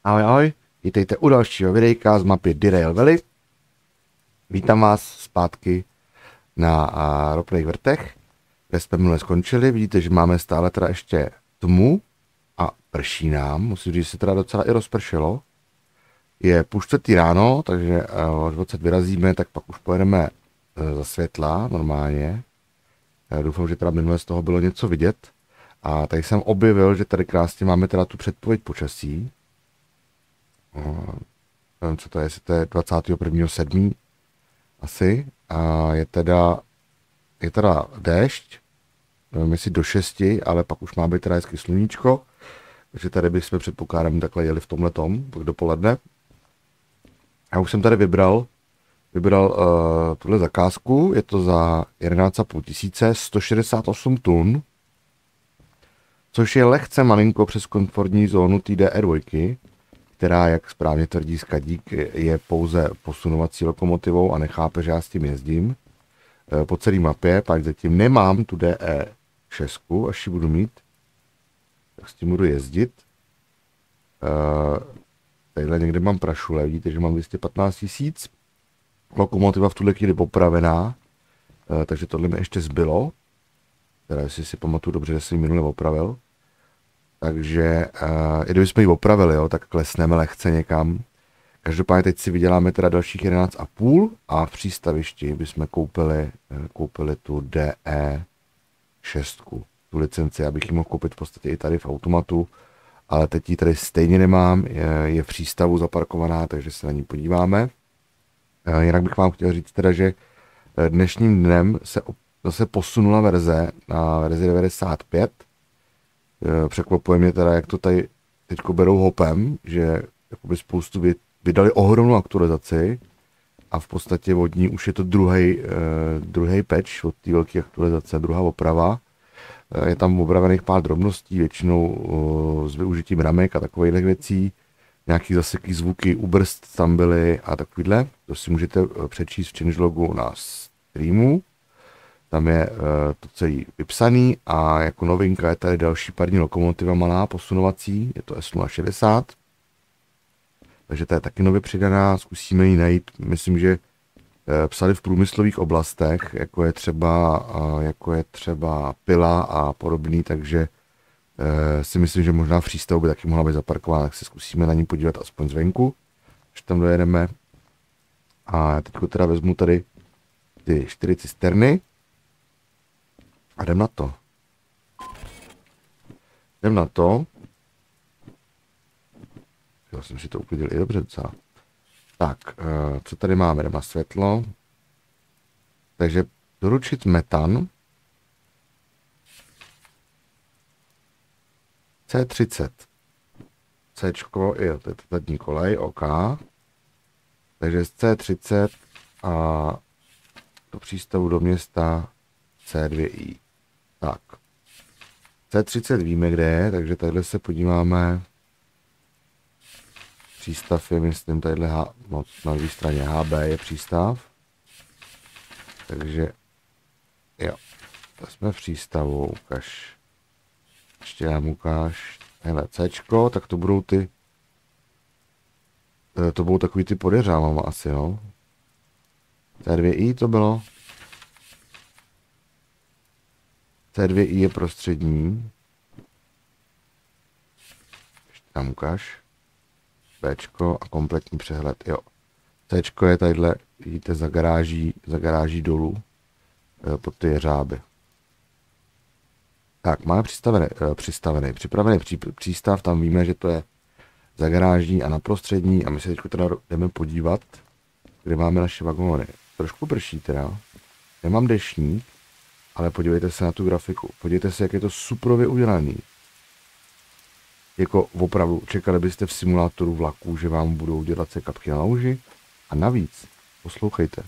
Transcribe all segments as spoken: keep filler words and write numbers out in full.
Ahoj, ahoj, vítejte u dalšího videjka z mapy Derail Valley. Vítám vás zpátky na uh, ropných vrtech, kde jsme minule skončili. Vidíte, že máme stále teda ještě tmu a prší nám. Musím říct, že se teda docela i rozpršelo. Je půl čtvrtý ráno, takže uh, až dvacet vyrazíme, tak pak už pojedeme uh, za světla normálně. Uh, doufám, že teda minule z toho bylo něco vidět. A tady jsem objevil, že tady krásně máme teda tu předpověď počasí. Uh, nevím, co to je, jestli to je dvacátého prvního sedmého asi. A je teda, je teda déšť, nevím, jestli do šesti, ale pak už má být teda hezky sluníčko. Takže tady bychom předpokládám takhle jeli v tomhletom, pak dopoledne. Já už jsem tady vybral, vybral uh, tuhle zakázku, je to za jedenáct a půl tisíce, sto šedesát osm tun, což je lehce malinko přes komfortní zónu té D E dva, která, jak správně tvrdí Skadík, je pouze posunovací lokomotivou a nechápe, že já s tím jezdím po celé mapě, pak zatím nemám tu D E šest, až ji budu mít, tak s tím budu jezdit. Tadyhle někde mám prašule, vidíte, že mám dvě stě patnáct tisíc, lokomotiva v tuhle chvíli popravená, takže tohle mi ještě zbylo, teda jestli si pamatuju dobře, že jsem ji minule opravil. Takže uh, i kdybychom ji opravili, jo, tak klesneme lehce někam. Každopádně teď si vyděláme teda dalších jedenáct a půl a v přístavišti bychom koupili, koupili tu D E šest, tu licenci, abych ji mohl koupit v podstatě i tady v automatu, ale teď ji tady stejně nemám, je, je v přístavu zaparkovaná, takže se na ní podíváme. Uh, jinak bych vám chtěl říct teda, že dnešním dnem se zase posunula verze na verzi devadesát pět. Překvapuje mě teda, jak to tady teďko berou hopem, že jakoby spoustu vydali ohromnou aktualizaci a v podstatě od ní už je to druhý eh, druhý patch od té velké aktualizace, druhá oprava. Eh, je tam opravených pár drobností, většinou eh, s využitím ramek a takových věcí. Nějaký zaseklý zvuky, ubrst tam byly a takovýhle. To si můžete přečíst v changelogu na streamu. Tam je uh, to celý vypsaný a jako novinka je tady další parní lokomotiva malá, posunovací, je to S nula šedesát. Takže ta je taky nově přidaná, zkusíme ji najít, myslím, že uh, psali v průmyslových oblastech, jako je třeba, uh, jako je třeba pila a podobný, takže uh, si myslím, že možná v přístavu by taky mohla být zaparkovaná, tak se zkusíme na ní podívat aspoň zvenku, až tam dojedeme. A teď teda vezmu tady ty čtyři cisterny. A jdem na to. Jdem na to. Já jsem si to uklidil i dobře docela. Tak, co tady máme? Jdem na světlo. Takže doručit metan. C třicet. Cčko, jo, to je zadní kolej, OK. Takže z C třicet a do přístavu do města C dva I. Tak. C třicet víme, kde je, takže tadyhle se podíváme. Přístav je, myslím, tadyhle H, no, na druhé straně H B je přístav. Takže, jo. To jsme v přístavu, ukaž. Ještě nám ukáž. Hele, Cčko, tak to budou ty, to budou takový ty podeřávama asi, no. C dva I to bylo. C dva I je prostřední. Ještě tam ukáž. Bčko a kompletní přehled, jo. Cčko je tadyhle, vidíte, za garáží, za garáží dolů. Pod ty jeřáby. Tak, máme přistavený, přistavený, připravený pří, přístav, tam víme, že to je za garáží a na prostřední a my se teď teda jdeme podívat, kde máme naše vagóny. Trošku prší teda. Nemám deštník, ale podívejte se na tu grafiku. Podívejte se, jak je to suprově udělaný. Jako opravdu, čekali byste v simulátoru vlaků, že vám budou dělat se kapky na louži. A navíc, poslouchejte.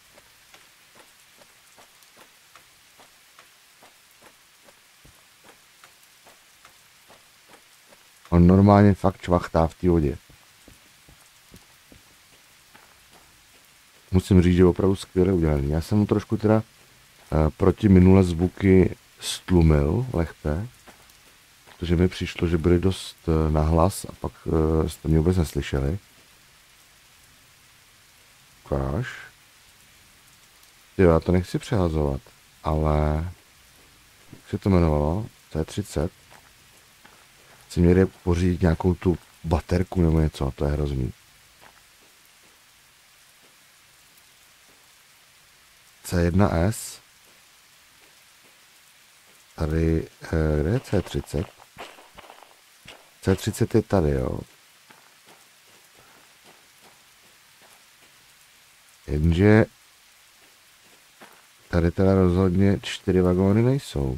On normálně fakt čvachtá v té vodě. Musím říct, že opravdu skvěle udělaný. Já jsem mu trošku teda uh, proti minule zvuky stlumil lehce. protože mi přišlo, že byly dost nahlas a pak jste mě vůbec neslyšeli. Ukáž. Jo, já to nechci přehazovat, ale jak se to jmenovalo? C třicet. Chci někde pořídit nějakou tu baterku nebo něco, to je hrozný. C jedna S. Tady, kde je C třicet? C třicet je tady, jo. Jenže tady teda rozhodně čtyři vagóny nejsou.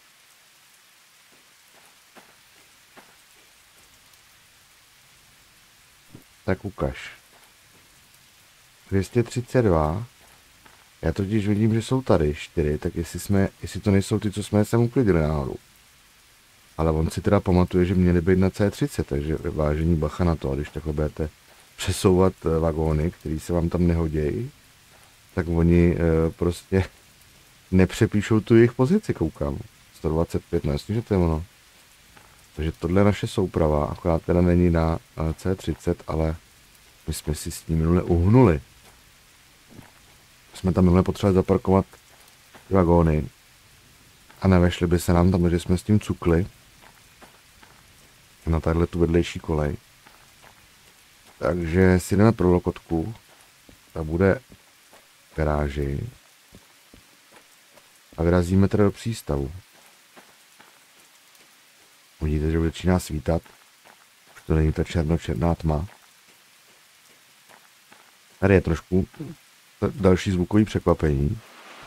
Tak ukaž. dvě stě třicet dva. Já totiž vidím, že jsou tady čtyři, tak jestli, jsme, jestli to nejsou ty, co jsme sem uklidili náhodou. Ale on si teda pamatuje, že měly být na C třicet, takže vážení bacha na to, a když takhle budete přesouvat vagóny, které se vám tam nehodějí, tak oni e, prostě nepřepíšou tu jejich pozici, koukám. sto dvacet pět, no jasně, že to je ono. Takže tohle je naše souprava, akorát teda není na C třicet, ale my jsme si s tím minule uhnuli. Jsme tam minule potřebovali zaparkovat ty vagóny a nevešli by se nám tam, že jsme s tím cukli na tahle tu vedlejší kolej. Takže si jdeme pro Lokotku, ta bude v garáži a vyrazíme teda do přístavu. Vidíte, že už začíná svítat, už to není ta černočerná tma. Tady je trošku další zvukový překvapení.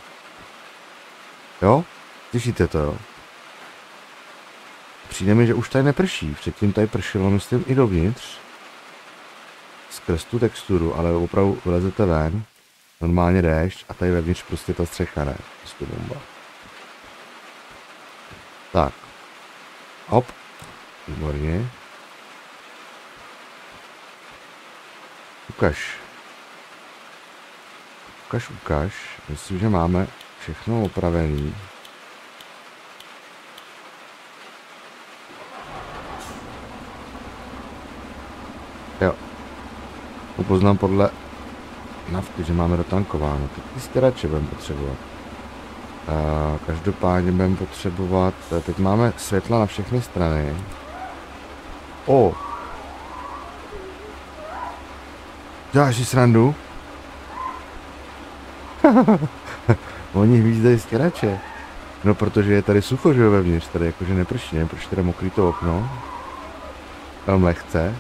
Jo? Slyšíte to, jo? Přijde mi, že už tady neprší. Předtím tady pršelo, myslím, i dovnitř. Skrz tu texturu, ale opravdu vylezete ven. Normálně déšť a tady vevnitř prostě ta střecha, ne? Prostě bomba. Tak. Hop. Výborně. Ukaž. Ukaž, ukaž. Myslím, že máme všechno opravený. Jo. Upoznám podle nafty, že máme dotankováno. Teď ty stěrače budeme potřebovat. A každopádně budeme potřebovat... Teď máme světla na všechny strany. O! Děláš si srandu? Oni hvízdají stěrače. No, protože je tady sucho, že jo, vevnitř, tady jakože neprší, ne? Proč teda mokrý to okno? Tam lehce.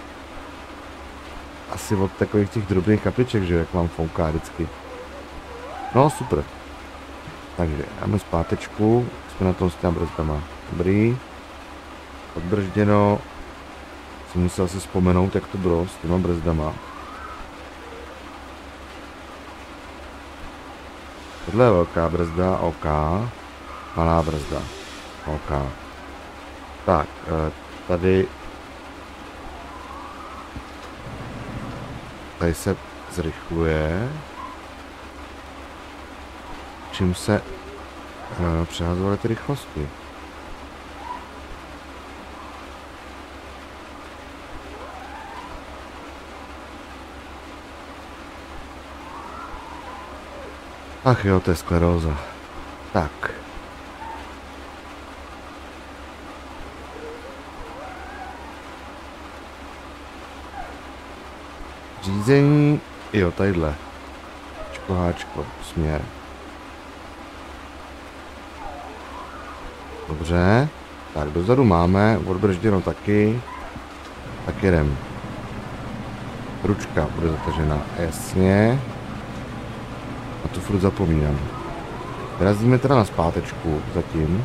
Asi od takových těch drobných kapiček, že jo, jak vám fouká vždycky. No, super. Takže, dáme zpátečku, jsme na tom s těma brzdama. Dobrý. Odbržděno. Jsem musel si vzpomenout, jak to bylo s těma brzdama. Tohle je velká brzda, OK. Malá brzda, OK. Tak, tady... Tady se zrychluje. Čím se uh, přehazovaly ty rychlosti. Ach jo, to je skleróza. Tak. Řízení, jo, tadyhle. Háčko, háčko, směr. Dobře. Tak, dozadu máme, odbržděno taky. Tak jedem. Ručka bude zatažena, jasně. A to furt zapomínám. Vyrazíme teda na zpátečku zatím.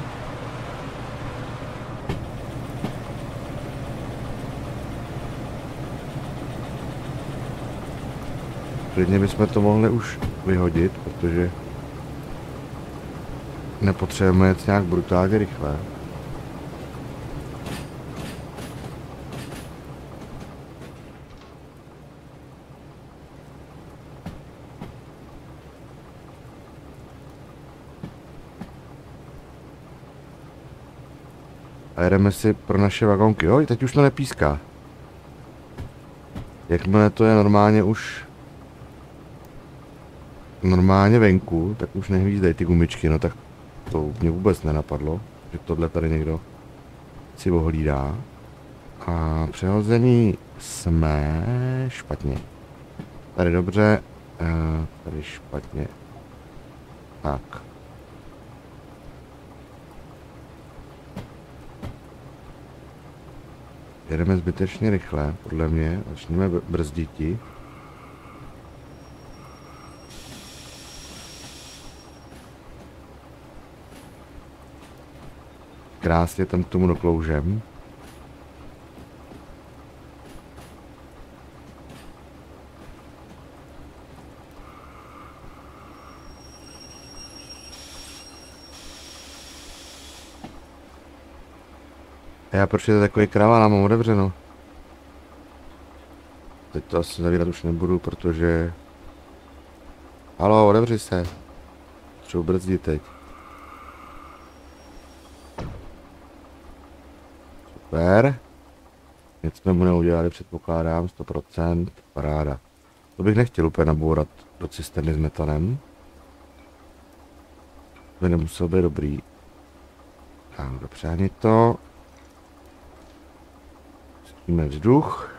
Klidně bychom to mohli už vyhodit, protože nepotřebujeme jet nějak brutálně rychle. A A jedeme si pro naše vagonky. Jo, teď už to nepíská. Jakmile to je normálně už normálně venku, tak už nehvízdají ty gumičky, no tak to mě vůbec nenapadlo, že tohle tady někdo si ohlídá. A přehození jsme špatně. Tady dobře, tady špatně. Tak. Jedeme zbytečně rychle, podle mě, začneme brzditi. Krásně tam k tomu dokloužem. A já proč je to takový kravál, mám otevřeno. Teď to asi zavírat už nebudu, protože... Haló, otevři se. Potřebuji brzdit teď. Super. Nic jsme mu neudělali, předpokládám, sto procent. Paráda. To bych nechtěl úplně nabourat do cisterny s metanem. To by nemuselo být dobrý. Tak, dopřáhni to. Spíme vzduch.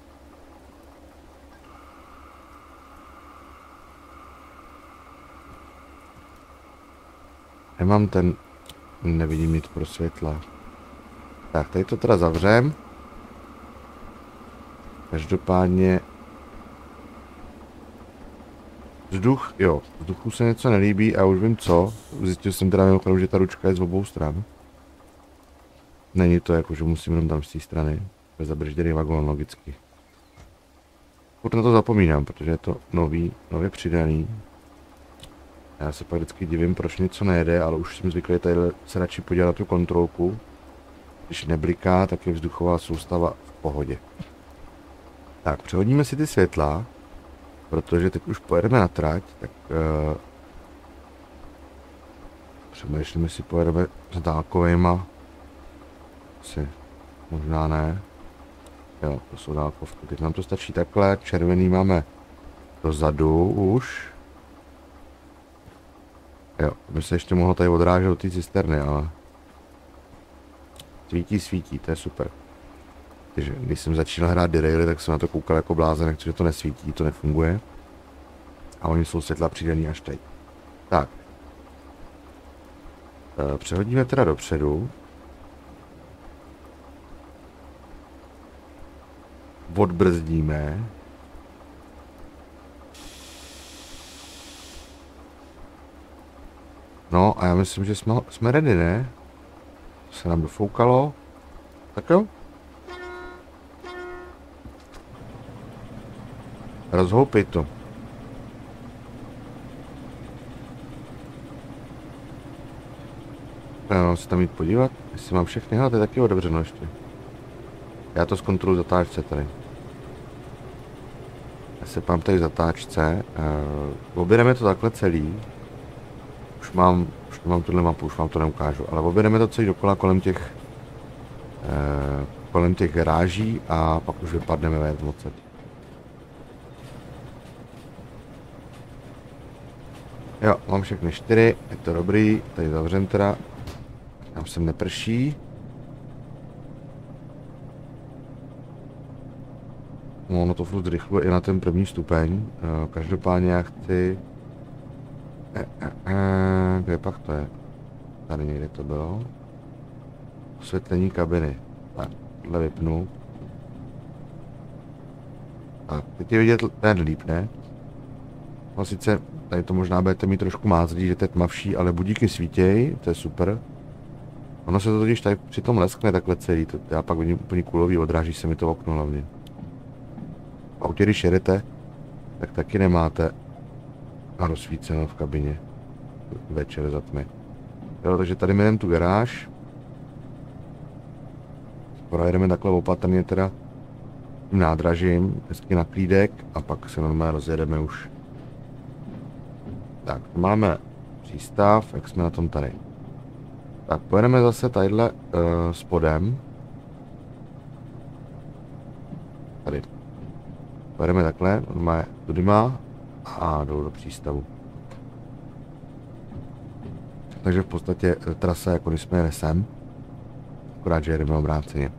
Nemám ten... Nevidím nic pro světla. Tak, tady to teda zavřem. Každopádně... Vzduch, jo, vzduchu se něco nelíbí a už vím co. Zjistil jsem teda mimochodem, že ta ručka je z obou stran. Není to jako, že musím jenom tam z té strany. To je zabržděný vagón logicky. Furt na to zapomínám, protože je to nový, nově přidaný. Já se pak vždycky divím, proč něco nejede, ale už jsem zvyklý tady se radši podívat na tu kontrolku. Když nebliká, tak je vzduchová soustava v pohodě. Tak, přehodíme si ty světla, protože teď už pojedeme na trať, tak uh, přemýšlím, jestli pojedeme s dálkovejma. Asi možná ne. Jo, to jsou dálkovky. Teď nám to stačí takhle, červený máme dozadu už. Jo, by se ještě mohlo tady odrážet do té cisterny, ale... Svítí, svítí, to je super. Takže když jsem začínal hrát deraily, tak jsem na to koukal jako blázen, že to nesvítí, to nefunguje. A oni jsou světla přidaný až teď. Tak. E, přehodíme teda dopředu. Odbrzdíme. No a já myslím, že jsme, jsme ready, ne? To se nám dofoukalo. Tak jo. Rozhoupej to. Já mám se tam jít podívat, jestli mám všechny, hele, to je taky otevřeno ještě. Já to zkontroluji v zatáčce tady. Já se pám tady v zatáčce. Uh, objedeme to takhle celý. Už mám, už mám tuhle mapu, už vám to neukážu, ale objedeme to celý dokola kolem těch uh, kolem těch garáží a pak už vypadneme ven odsaď. Jo, mám všechny čtyři, je to dobrý, tady zavřem teda. Tam sem neprší. No, ono to furt zrychluje i na ten první stupeň. Každopádně já chci... E, e, e, kde pak to je? Tady někde to bylo. Osvětlení kabiny. Tak, tohle vypnu. Tak, teď je vidět ten líp, ne? No sice, tady to možná budete mít trošku mázlí, že to je tmavší, ale budíky svítěj, to je super. Ono se to totiž tady při tom leskne takhle celý, to já pak vidím úplně kulový, odráží se mi to okno hlavně. V autě, když jedete, tak taky nemáte rozsvíceno v kabině večer za tmy. Jo, takže tady jdeme tu garáž. Projedeme takhle opatrně teda tím nádražím, hezky na klídek a pak se normálně rozjedeme už. Tak, máme přístav, jak jsme na tom tady. Tak, pojedeme zase tadyhle uh, spodem. Tady. Pojedeme takhle, normálně tudy má a jdou do přístavu. Takže v podstatě trasa, jako když jsme jeli sem, akorát, že jedeme obráceně.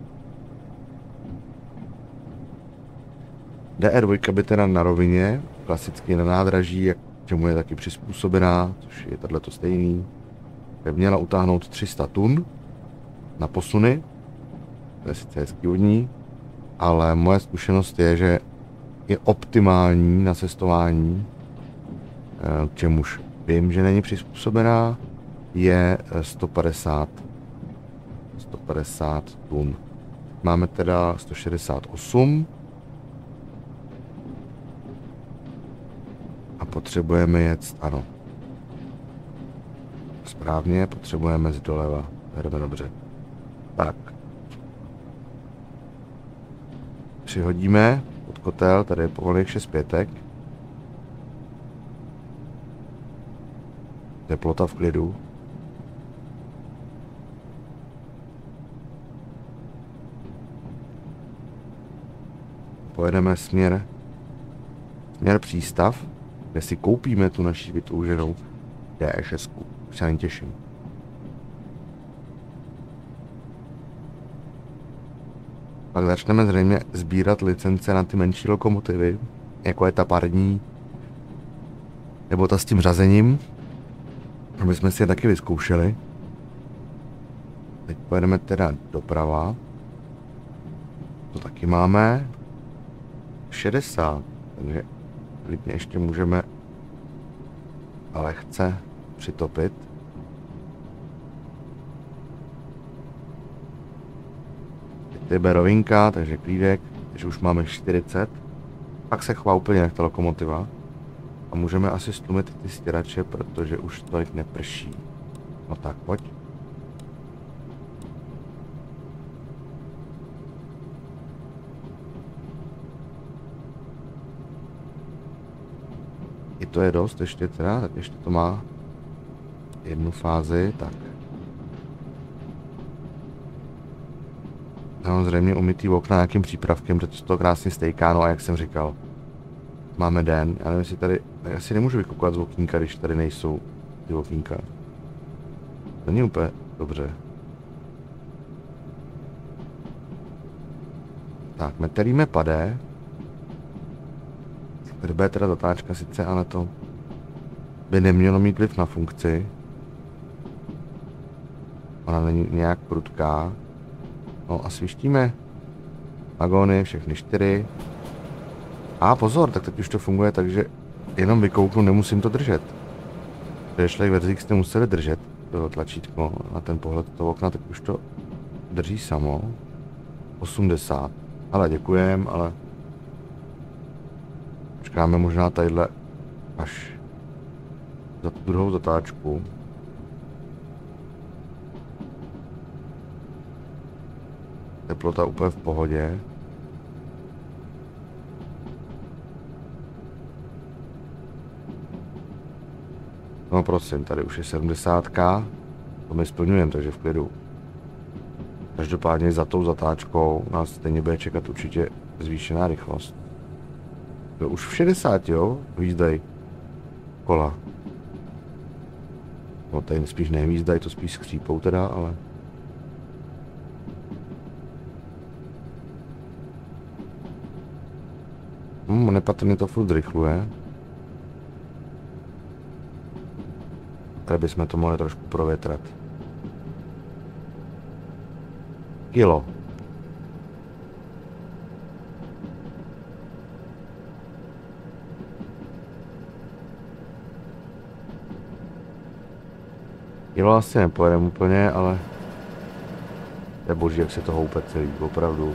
D E dva by teda na rovině, klasicky na nádraží, jak čemu je taky přizpůsobená, což je tato stejný, by měla utáhnout tři sta tun na posuny, to je sice hezký od ní, ale moje zkušenost je, že je optimální na cestování, k čemuž vím, že není přizpůsobená, je sto padesát tun. Máme teda sto šedesát osm a potřebujeme jet, ano. Správně, potřebujeme z doleva. Jdeme dobře. Tak. Přihodíme pod kotel, tady je povolených šest pětek. Teplota v klidu. Pojedeme směr, směr přístav, kde si koupíme tu naši vytouženou D E šest. Už se na ní těším. Pak začneme zřejmě sbírat licence na ty menší lokomotivy, jako je ta parní, nebo ta s tím řazením, aby jsme si je taky vyzkoušeli. Teď pojedeme teda doprava. To taky máme. šedesát, takže klidně ještě můžeme lehce přitopit. Teď je rovinka, takže klídek, takže už máme čtyřicet. Pak se chová úplně jak ta lokomotiva. A můžeme asi stlumit ty stěrače, protože už tolik neprší. No tak, pojď. I to je dost ještě teda, tak ještě to má jednu fázi, tak. No, zřejmě umytý okna nějakým přípravkem, protože to krásně stejká, no a jak jsem říkal, máme den, já nevím, jestli tady, já si nemůžu vykoukat z okýnka, když tady nejsou ty okýnka. To není úplně dobře. Tak, meteríme padé. Tady bude teda zatáčka sice, ale to by nemělo mít vliv na funkci. Ona není nějak prudká. No a svištíme vagóny, všechny čtyři. A pozor, tak teď už to funguje, takže jenom vykouknu, nemusím to držet. V předešlých verzích jste museli držet to tlačítko na ten pohled toho okna, tak už to drží samo. osmdesát. Ale děkujem, ale počkáme možná tadyhle až za tu druhou zatáčku. Teplota úplně v pohodě. No prosím, tady už je sedmdesátka. To my splňujeme, takže v klidu. Každopádně za tou zatáčkou nás stejně bude čekat určitě zvýšená rychlost. To už v šedesáti, jo? Hvízdají kola. No tady spíš nevízdají, to spíš skřípou teda, ale... Hmm, nepatrně to furt zrychluje. Tady bychom to mohli trošku provětrat. Kilo. Kilo asi nepojedeme úplně, ale to je boží, jak se to houpe celý, opravdu.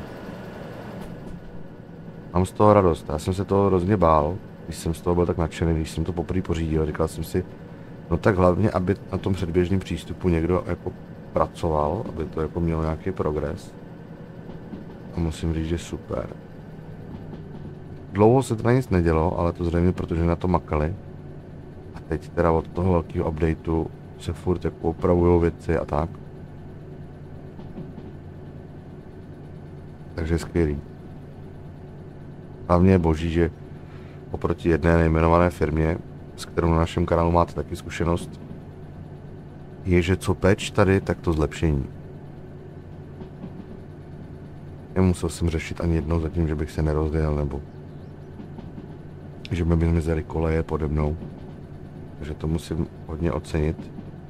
Mám z toho radost, já jsem se toho hrozně bál, když jsem z toho byl tak nadšený, když jsem to poprvé pořídil, říkal jsem si, no tak hlavně, aby na tom předběžném přístupu někdo jako pracoval, aby to jako mělo nějaký progres. A musím říct, že super. Dlouho se to na nic nedělo, ale to zřejmě protože na to makali. A teď teda od toho velkého updateu se furt jako opravují věci a tak. Takže skvělý. Hlavně je boží, že oproti jedné nejmenované firmě, s kterou na našem kanálu máte taky zkušenost, je, že co peč tady, tak to zlepšení. Nemusel jsem řešit ani jednou zatím, že bych se nerozdělil, nebo že by mi zmizely koleje pode mnou. Takže to musím hodně ocenit.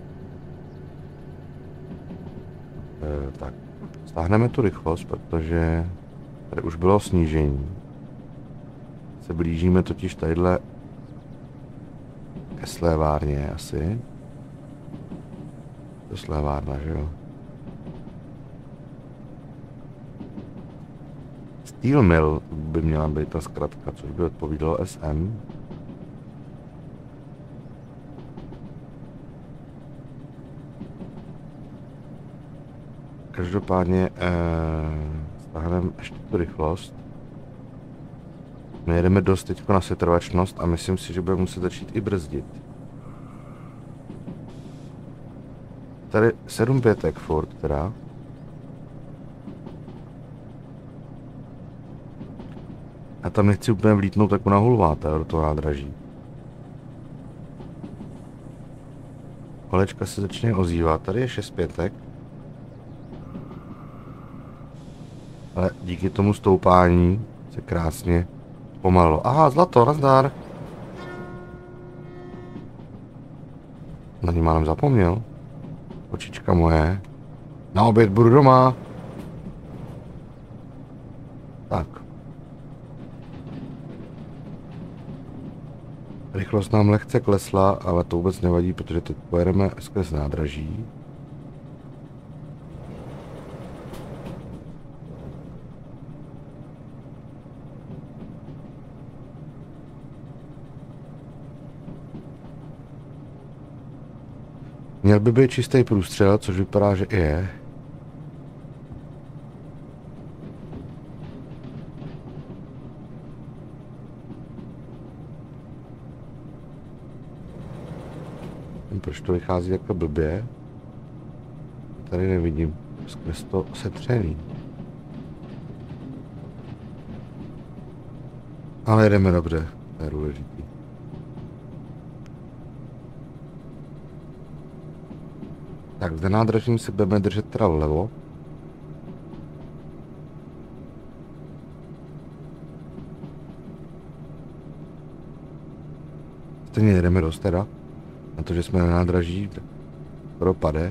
E, tak, stáhneme tu rychlost, protože tady už bylo snížení. Se blížíme totiž tadyhle ke slévárně asi. To slévárna, že jo? Steel Mill by měla být ta zkratka, což by odpovídalo S M. Každopádně eh, stáhneme ještě tu rychlost. My jedeme dost teďko na setrvačnost a myslím si, že budeme muset začít i brzdit. Tady sedm pětek furt teda. A tam nechci úplně vlítnout jako na hulváta do toho nádraží. Kolečka se začne ozývat, tady je šest pětek. Ale díky tomu stoupání se krásně pomalilo. Aha, zlato, nazdar. Na ní málem zapomněl. Očička moje. Na oběd budu doma. Tak. Rychlost nám lehce klesla, ale to vůbec nevadí, protože teď pojedeme skrz nádraží. Měl by být čistý průstřel, což vypadá, že i je. Proč to vychází takhle blbě? Tady nevidím. Skrz to setřený. Ale jdeme dobře. To je důležitý. Tak, zde nádražím se budeme držet teda vlevo. Stejně jedeme dost teda. Na to, že jsme na nádraží, tak skoro pade.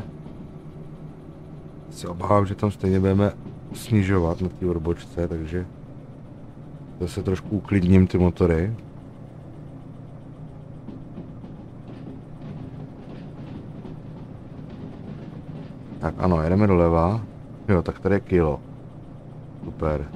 Se obávám, že tam stejně budeme snižovat na té odbočce, takže zase trošku uklidním ty motory. Tak ano, jedeme doleva. Jo, tak tady je kilo. Super.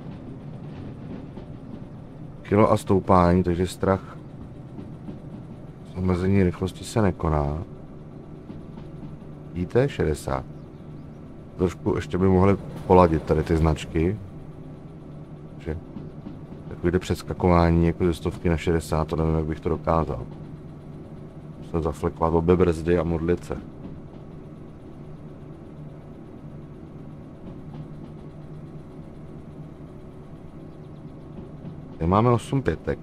Kilo a stoupání, takže strach z omezení rychlosti se nekoná. Vidíte? šedesát. Trošku ještě by mohli poladit tady ty značky. Takže takovýhle přeskakování jako ze stovky na šedesát, to nevím, jak bych to dokázal. Musel zaflekovat obě brzdy a modlit se. Tady máme osm pětek.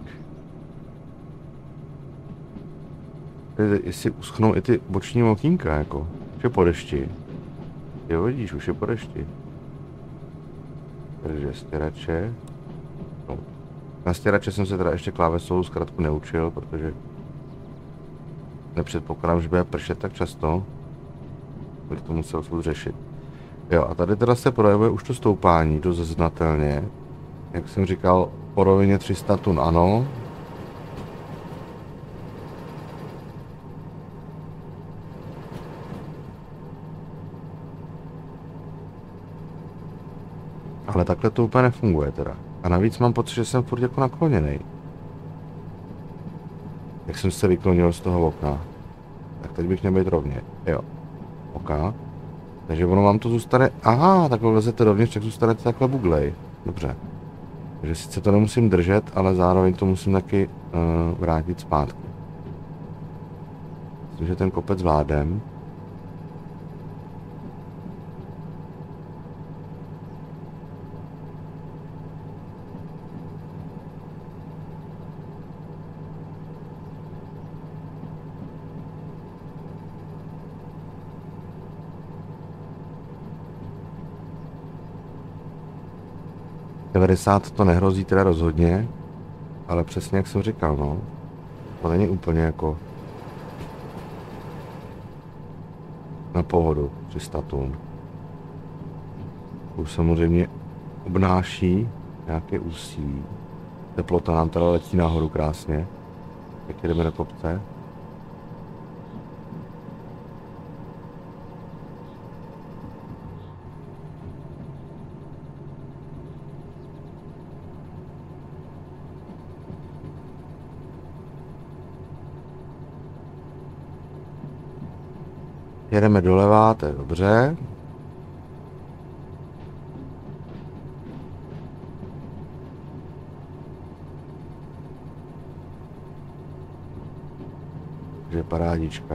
Tady, jestli uschnou i ty boční okýnka, jako. Už je po dešti. Jo, vidíš, už je po dešti. Takže stěrače. No. Na stěrače jsem se teda ještě klávesovou zkratku neučil, protože nepředpokládám, že bude pršet tak často. Bych to musel furt řešit. Jo, a tady teda se projevuje už to stoupání dost znatelně. Jak jsem říkal, po rovině tři sta tun ano. Ale takhle to úplně nefunguje teda. A navíc mám pocit, že jsem furt jako nakloněný. Jak jsem se vyklonil z toho okna. Tak teď bych měl být rovně. Jo. OK. Takže ono vám to zůstane... Aha, takhle lezete dovnitř, tak zůstanete takhle buglej. Dobře. Takže sice to nemusím držet, ale zároveň to musím taky uh, vrátit zpátky. Myslím, že ten kopec zvládem. devadesát to nehrozí teda rozhodně, ale přesně jak jsem říkal, no. To není úplně jako na pohodu tři sta tun. Už samozřejmě obnáší nějaké úsilí. Teplota nám teda letí nahoru krásně, jak jdeme do kopce. Jedeme doleva, to je dobře. Takže parádička.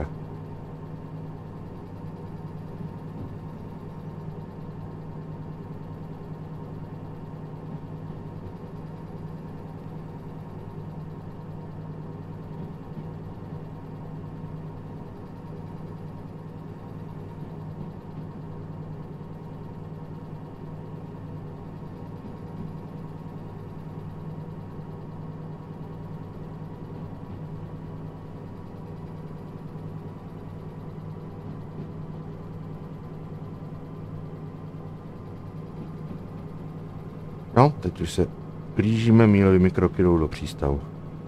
No, teď už se blížíme mílovými kroky dolů do přístavu.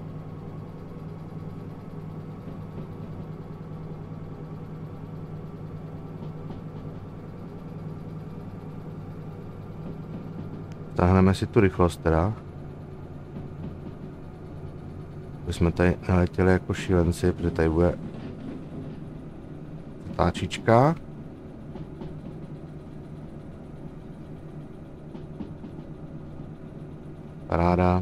Stáhneme si tu rychlost teda. My jsme tady naletěli jako šílenci, protože tady bude táčička. Paráda.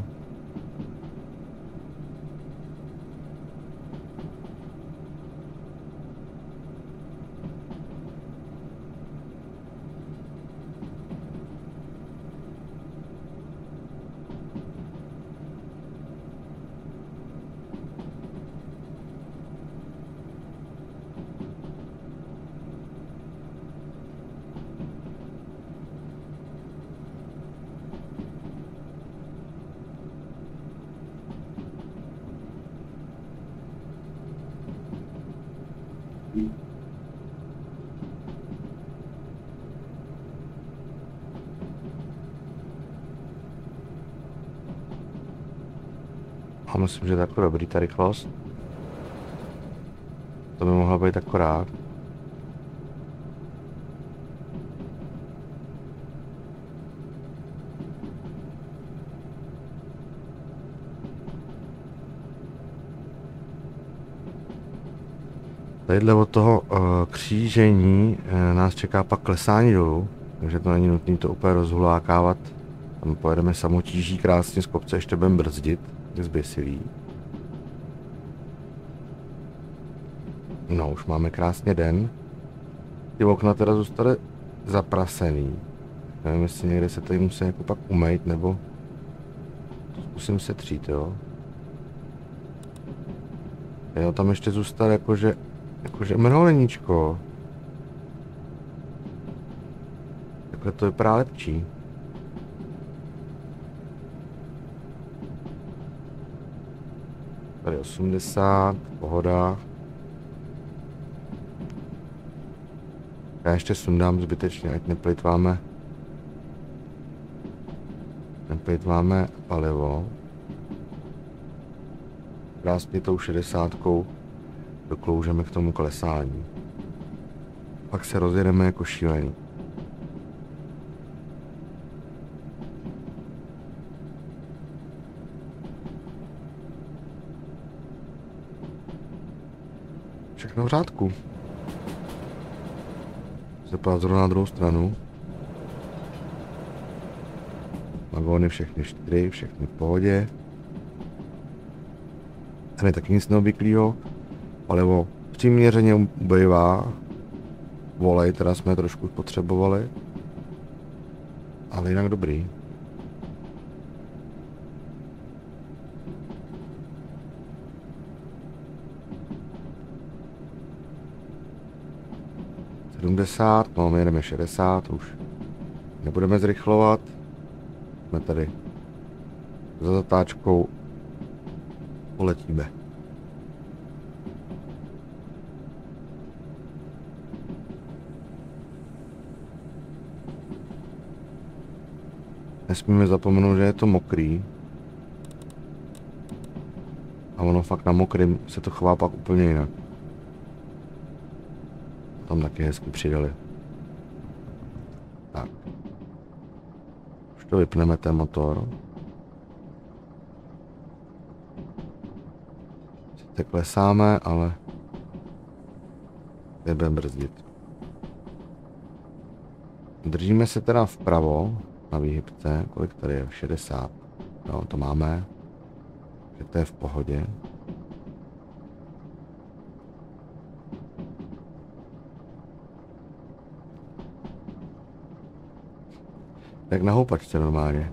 A myslím, že to je jako dobrý ta rychlost. To by mohla být akorát. Tadyhle od toho uh, křížení uh, nás čeká pak klesání dolů, takže to není nutné to úplně rozhulákávat. Tam pojedeme samotíží krásně z kopce, ještě budeme brzdit, je zběsilý. No, už máme krásně den. Ty okna teda zůstaly zaprasený. Nevím, jestli někde se tady musí jako pak umýt, nebo zkusím se třít, jo. Jo, tam ještě zůstal jakože, jakože mrholeníčko. Takhle to vypadá lepší. Tady osmdesát, pohoda. Já ještě sundám zbytečně, ať neplýtváme neplýtváme palivo. Krásně tou šedesátkou dokloužeme k tomu klesání. Pak se rozjedeme jako šílený. Všechno v řádku. Se pojďme zrovna na druhou stranu. Vagóny všechny čtyři, všechny v pohodě. Tady taky nic neobvyklého. Palivo přiměřeně ubývá. Volej teda jsme trošku potřebovali. Ale jinak dobrý. sedmdesát, no my jedeme šedesát už. Nebudeme zrychlovat. jsme tady za zatáčkou, poletíme. Nesmíme zapomenout, že je to mokrý. A ono fakt na mokrým se to chová pak úplně jinak. Tam taky hezky přidali. Tak. Už to vypneme, ten motor. Sice klesáme, ale nebudeme brzdit. Držíme se teda vpravo na výhybce. Kolik tady je? šedesát. Jo, to máme. Že to je v pohodě. Tak na houpačce normálně.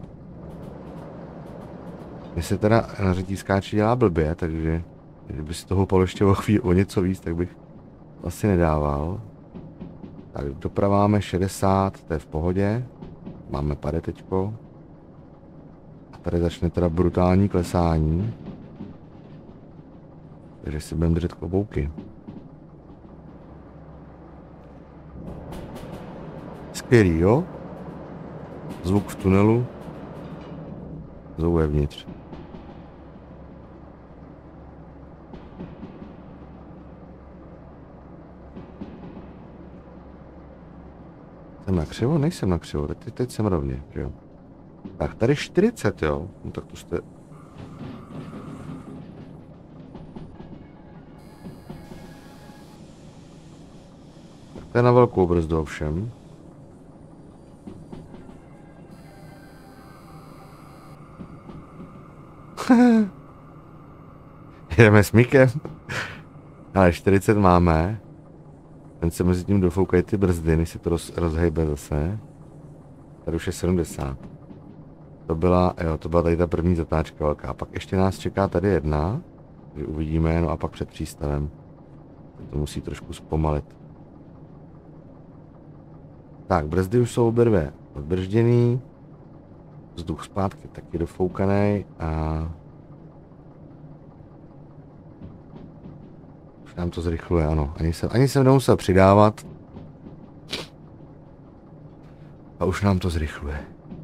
Mně se teda na řetízkáči dělá blbě, takže kdyby si to houpalo ještě o, chvíli, o něco víc, tak bych asi nedával. Tak doprava máme šedesát, to je v pohodě. Máme pade teďko. A tady začne teda brutální klesání. Takže si budeme držet klobouky. Skvělý, jo? Zvuk v tunelu. Zvuk vevnitř. Jsem na křivo? Nejsem na křivo, teď, teď jsem rovně, že jo. Tak, tady čtyřicet, jo. No tak to jste... Tak to je na velkou brzdu ovšem. Jedeme s Mikem. Ale čtyřicet máme. Ten se mezi tím dofoukají ty brzdy, než se to roz, rozhejbe zase. Tady už je sedmdesát. To byla, jo, to byla tady ta první zatáčka velká. Pak ještě nás čeká tady jedna. Takže uvidíme, no a pak před přístavem. To musí trošku zpomalit. Tak, brzdy už jsou obě dvě odbržděný. Vzduch zpátky taky dofoukaný a... Už nám to zrychluje, ano. Ani jsem, ani jsem nemusel přidávat. A už nám to zrychluje.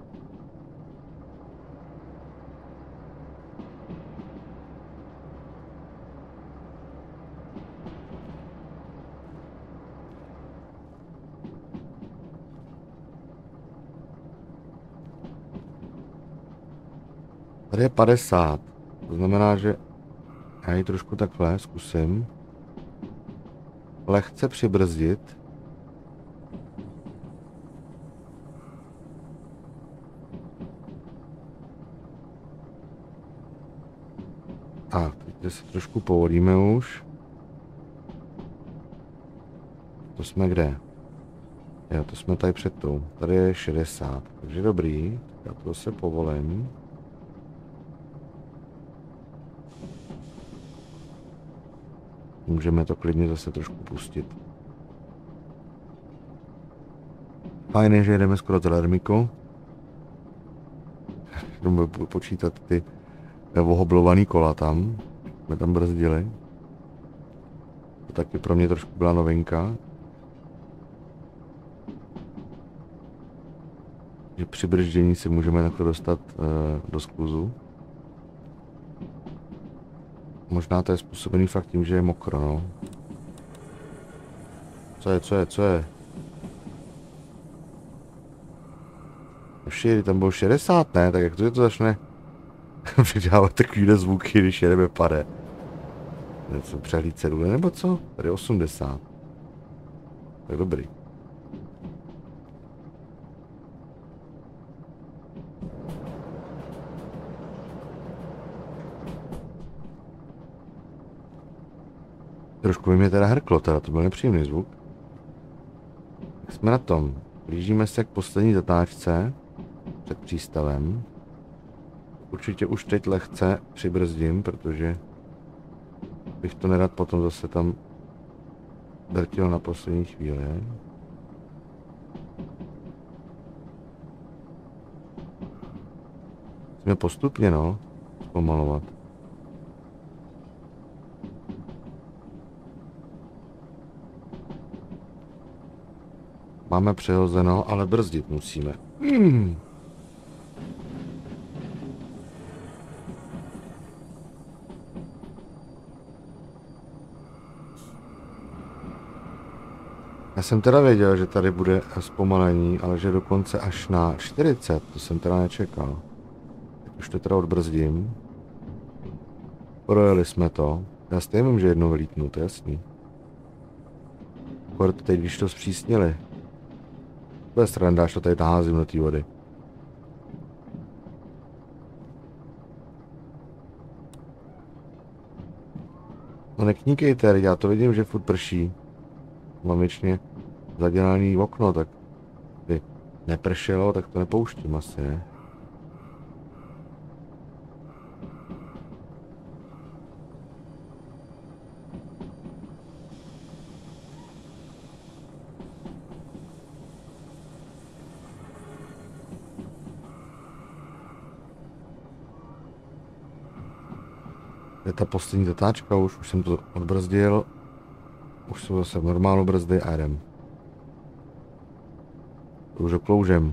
Tady je padesát. To znamená, že já ji trošku takhle zkusím. Lehce přibrzdit. A teď se trošku povolíme už. To jsme kde? Jo, to jsme tady před tou. Tady je šedesát, takže dobrý. Já to se povolím. Můžeme to klidně zase trošku pustit. Fajn, že jedeme skoro telermikou. Budeme počítat ty ohoblovaný kola tam. Jsme tam brzdili. To taky pro mě trošku byla novinka. Že při brždění si můžeme takto dostat uh, do skluzu. Možná to je způsobený fakt tím, že je mokro, no. Co je, co je, co je? Už tam bylo šedesát, ne? Tak jak to, že to začne vydávat takovýhle zvuky, když jedeme pade? Něco přehlíd cedule, nebo co? Tady osmdesát. Tak dobrý. Trošku by mě teda hrklo, teda to byl nepříjemný zvuk. Tak jsme na tom. Blížíme se k poslední zatáčce před přístavem. Určitě už teď lehce přibrzdím, protože bych to nerad potom zase tam drtil na poslední chvíli. Musíme postupně, no. Zpomalovat. Máme přehozeno, ale brzdit musíme. Hmm. Já jsem teda věděl, že tady bude zpomalení, ale že dokonce až na čtyřicet, to jsem teda nečekal. Tak už to teda odbrzdím. Projeli jsme to. Já stejně vím, že jednou vylítnu, to je jasný. Kort teď, když to zpřísnili. To je sranda, až to tady naházím do té vody. No nekníkejte, já to vidím, že furt prší. Mám věčně zadělaný okno, tak by nepršelo, tak to nepouštím asi, ne? Je ta poslední zatáčka, už, už jsem to odbrzdil. Už jsou zase v normálu brzdy a jdem. Už okloužem.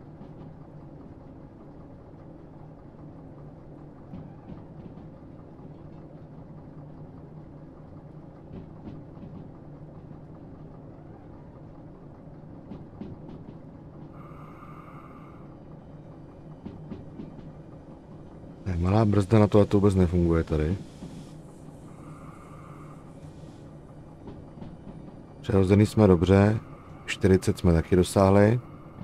Ne, malá brzda na to a to vůbec nefunguje tady. Přehozený jsme dobře, čtyřicet jsme taky dosáhli.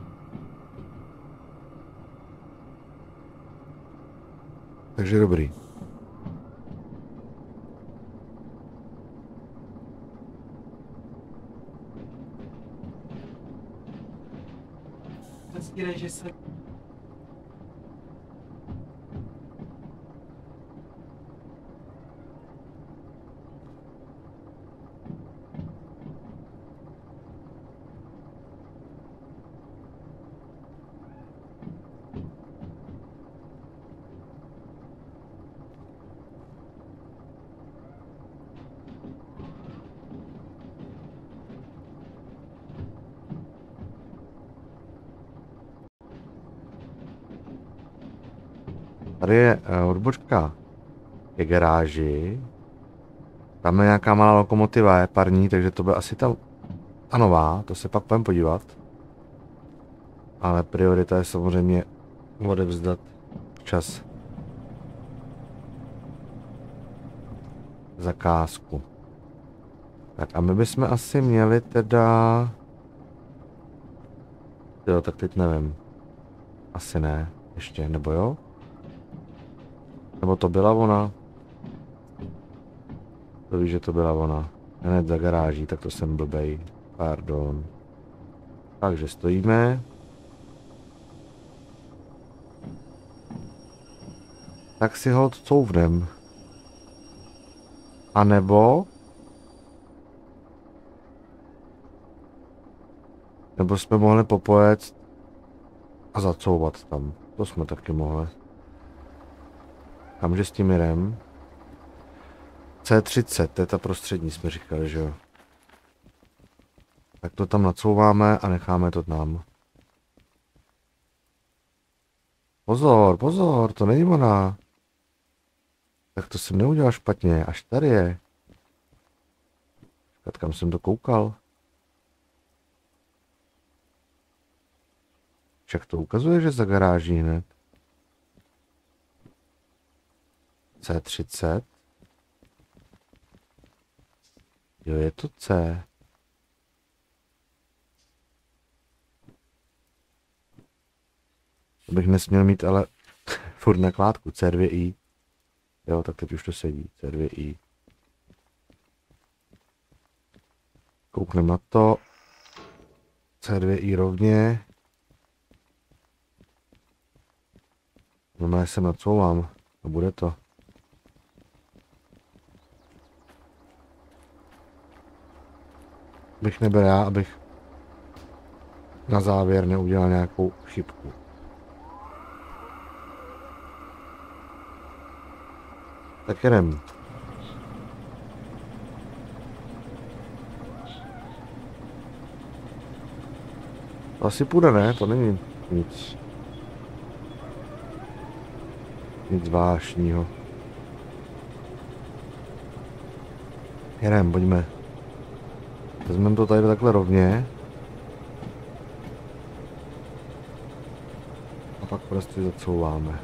Takže dobrý. Že se... Tady je uh, odbočka ke garáži. Tam je nějaká malá lokomotiva, je parní, takže to bude asi ta, ta nová, to se pak půjdeme podívat. Ale priorita je samozřejmě odevzdat včas zakázku. Tak a my bychom asi měli teda... Jo, tak teď nevím. Asi ne, ještě, nebo jo? Nebo to byla ona? To víš, že to byla ona. Hned za garáží, tak to jsem blbej. Pardon. Takže stojíme. Tak si ho couvnem. A nebo... Nebo jsme mohli popojet a zacouvat tam. To jsme taky mohli. Kamže s tím jdem? C třicet, to je ta prostřední, jsme říkali, že jo. Tak to tam nacouváme a necháme to tam. Pozor, pozor, to není ona. Tak to jsem neudělal špatně, až tady je. Tak kam jsem to koukal? Však to ukazuje, že za garáží hned. C třicet. Jo, je to C. To bych nesměl mít, ale furt na klátku. C dva I. Jo, tak teď už to sedí. C dva I. Koukneme na to. C dva I rovně. No, já se nacouvám. A bude to. Bych nebyl já, abych na závěr neudělal nějakou chybku. Tak jedem. To asi půjde, ne? To není nic. Nic zvláštního. Jedem, pojďme. Vezmeme to tady takhle rovně. A pak prostě zacouváme.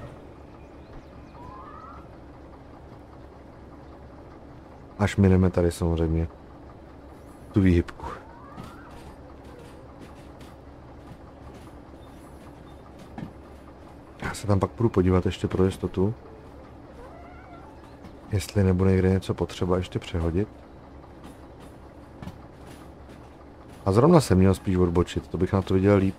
Až mineme tady samozřejmě tu výhybku. Já se tam pak půjdu podívat ještě pro jistotu. Jestli nebude někde něco potřeba ještě přehodit. A zrovna jsem měl spíš odbočit, to bych na to viděl líp.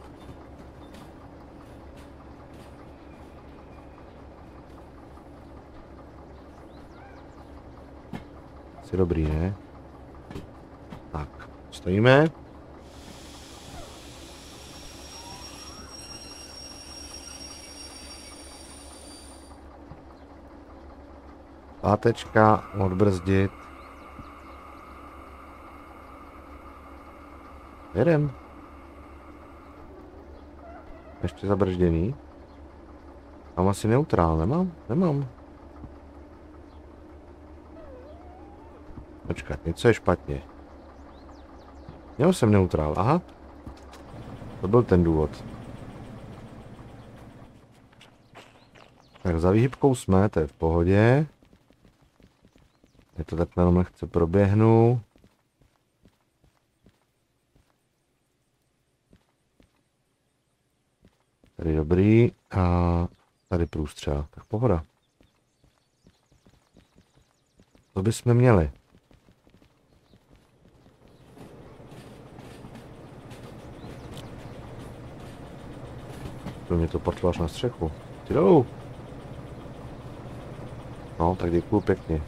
Asi dobrý, ne? Tak, stojíme. Pátečka, odbrzdit. Jedem. Ještě zabržděný. Mám asi neutrál, nemám? Nemám. Počkat, něco je špatně. Měl jsem neutrál, aha. To byl ten důvod. Tak za výhybkou jsme, to je v pohodě. Je to takhle jenom lehce proběhnu. Tady dobrý a tady průstřel, tak pohoda. To bychom měli. To mě to portlo až na střechu. Ty dolů. No, tak děkuju pěkně.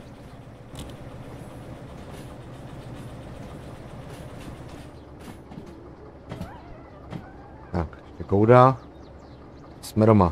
Tak, ještě kouda. Jsme doma.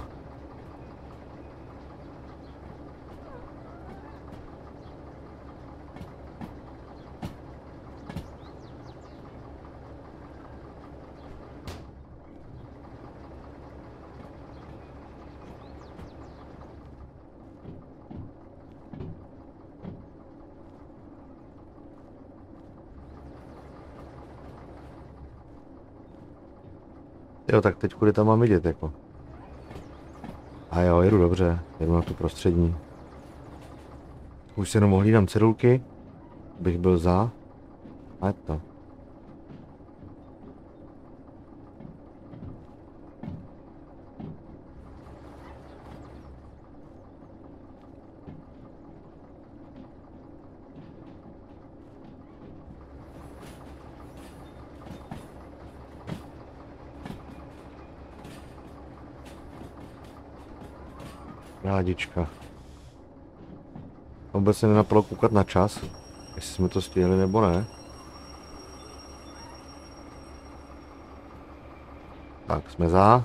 Jo, tak teď kudy tam mám vidět, jako. A jo, jedu dobře, jedu na tu prostřední. Už si jenom ohlídám cedulky, bych byl za. A je to. Rádička. Vůbec se nenapadlo koukat na čas, jestli jsme to stihli nebo ne. Tak, jsme za.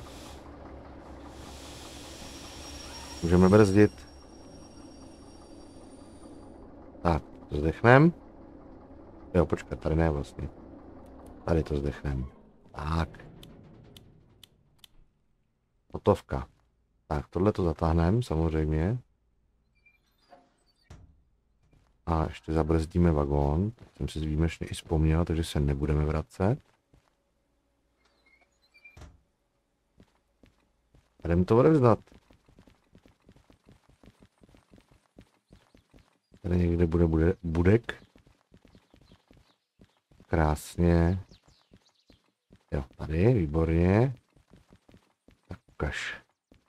Můžeme brzdit. Tak, to zdechnem. Jo, počkat, tady ne vlastně. Tady to zdechnem. Tak. Hotovka. Tak, tohle to zatáhneme, samozřejmě. A ještě zabrzdíme vagón. Tak jsem si výjimečně i vzpomněl, takže se nebudeme vracet. Jdeme to odevzdat. Tady někde bude, bude budek. Krásně. Jo, tady, výborně. Tak ukaž.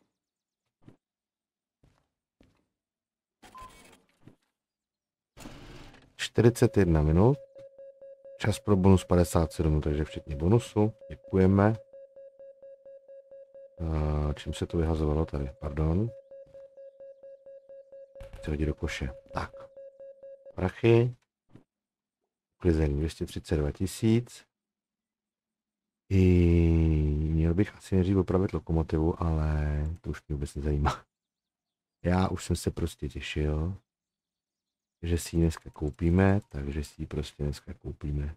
čtyřicet jedna minut. Čas pro bonus padesát sedm, takže včetně bonusu. Děkujeme. A čím se to vyhazovalo tady? Pardon. Chci hodit do koše. Tak. Prachy. Uklizení dvě stě třicet dva tisíc. I měl bych asi nejdřív opravit lokomotivu, ale to už mě vůbec nezajímá. Já už jsem se prostě těšil, že si ji dneska koupíme, takže si ji prostě dneska koupíme.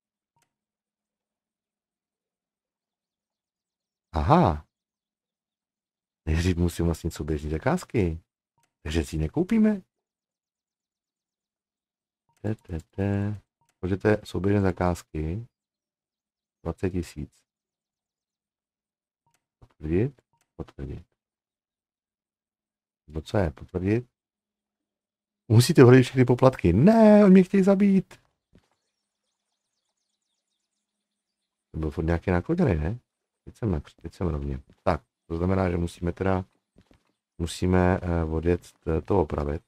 Aha. Nejdřív musím vlastně souběžní zakázky. Takže si ji nekoupíme. Můžete souběžné zakázky. dvacet tisíc. Potvrdit? Potvrdit. No co je? Potvrdit? Musíte hodit všechny poplatky. Ne, oni mě chtějí zabít. To byl furt nějaký nakloněný, ne? Teď jsem, teď jsem rovně. Tak, to znamená, že musíme teda musíme uh, odjet to opravit.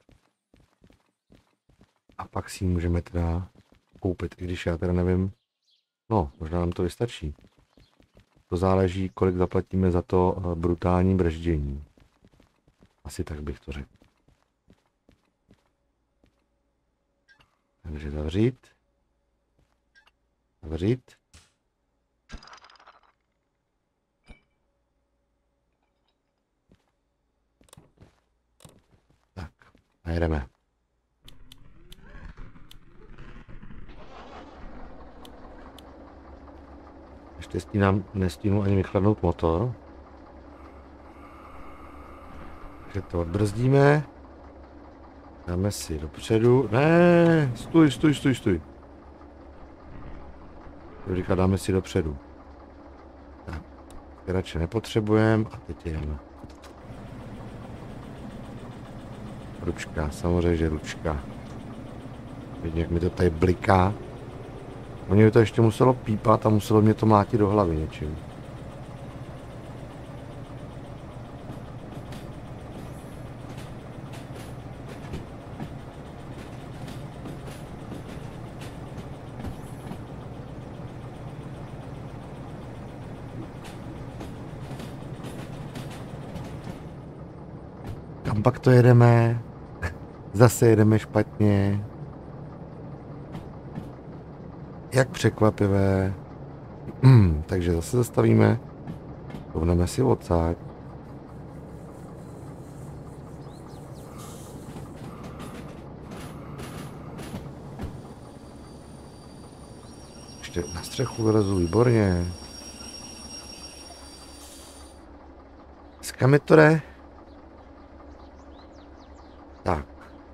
A pak si ji můžeme teda koupit, i když já teda nevím. No, možná nám to vystačí. To záleží, kolik zaplatíme za to uh, brutální brždění. Asi tak bych to řekl. Takže zavřít. Zavřít. Tak, a jedeme. Naštěstí nám nestíhnu ani vychladnout motor. Takže to odbrzdíme. Dáme si dopředu. Ne, stůj, stůj, stůj, stůj. Říká, dáme si dopředu. Tak, radši nepotřebujeme a teď jdeme. Ručka, samozřejmě, že ručka. Vidím, jak mi to tady bliká. Oni by to ještě muselo pípat a muselo mě to mlátit do hlavy něčím. Kam pak to jedeme? Zase jedeme špatně. Jak překvapivé. Hmm, takže zase zastavíme. Rovneme si odsáď. Ještě na střechu vylezu, výborně. Kam je to jde? Tak.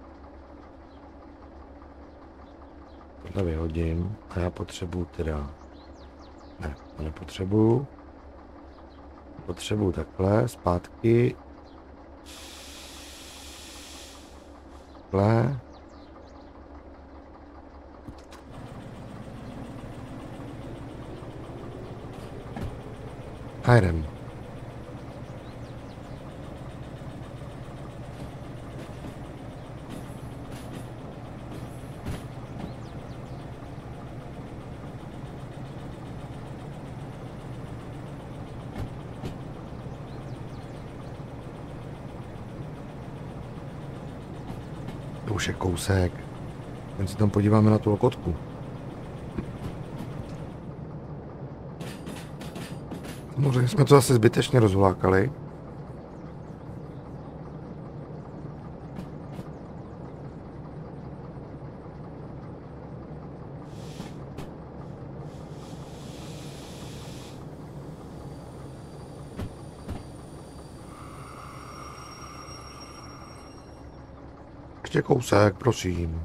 Tohle vyhodím a já potřebuju teda... Ne, to nepotřebuju. Potřebuju takhle, zpátky. Takhle. A jdem. To už je kousek. Jen se tam podíváme na tu lokotku. Samozřejmě jsme to zase zbytečně rozvlákali. Ještě kousek, prosím.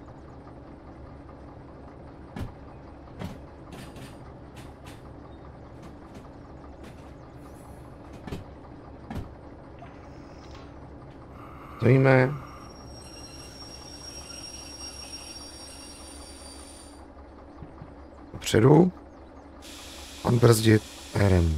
Stojíme. Dopředu. Odbrzdit. Jdem.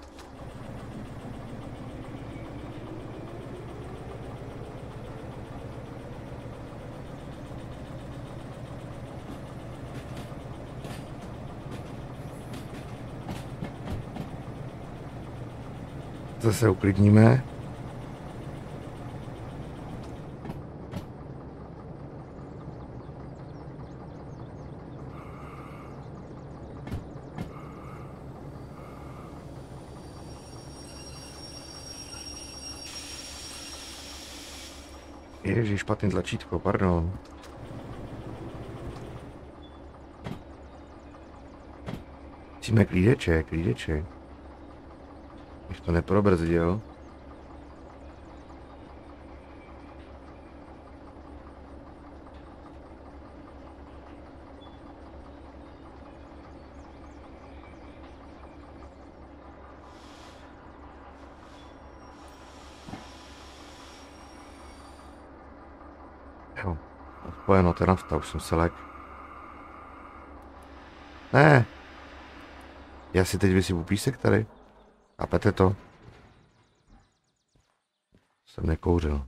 Zase uklidníme. Ježiš, špatný tlačítko, pardon. Musíme klídeček, klídeček. Bych to neprobrzdil. Jo, odpojeno, to je nafta, už jsem se lek. Ne. Já si teď vysypu písek tady. Chápete to? Jsem nekouřil.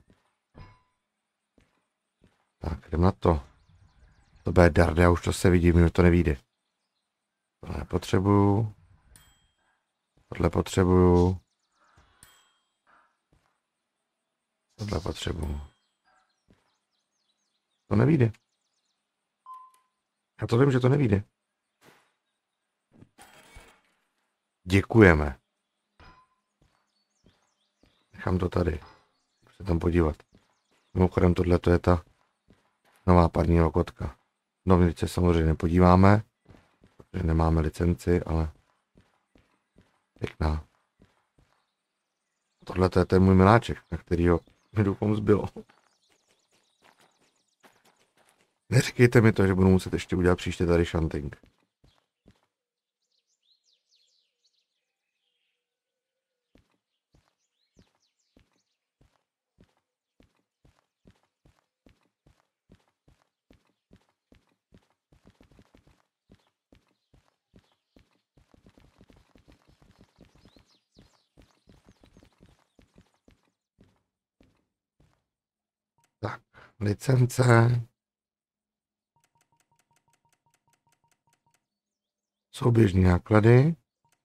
Tak, jdem na to. To bude darda, už to se vidí, mi to nevíde. Tohle potřebuju. Tohle potřebuju. Tohle potřebuju. To nevíde. Já to vím, že to nevíde. Děkujeme. Nechám to tady. Můžu se tam podívat. Mimochodem tohle to je ta nová parní lokotka. Dovnitř se samozřejmě nepodíváme, protože nemáme licenci, ale pěkná. Tohle to je ten můj miláček, na kterýho mi doufám zbylo. Neříkejte mi to, že budu muset ještě udělat příště tady shunting. Tak, licence. Souběžní náklady.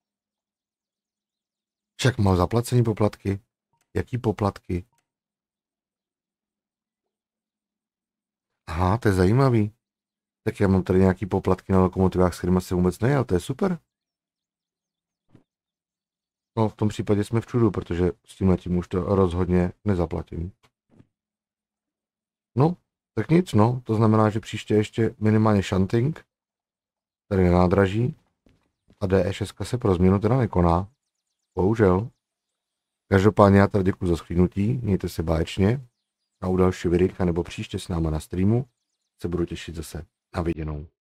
Však mám zaplacení poplatky. Jaký poplatky? Aha, to je zajímavý. Tak já mám tady nějaký poplatky na lokomotivách, s kterými se vůbec nejel, to je super. No, v tom případě jsme v čudu, protože s tímhletím už to rozhodně nezaplatím. No, tak nic, no. To znamená, že příště ještě minimálně shunting. Tady na nádraží. A D E šest se pro změnu teda nekoná. Bohužel. Každopádně já tady děkuji za shlédnutí. Mějte se báječně. A u dalšího videa nebo příště s náma na streamu se budu těšit zase na viděnou.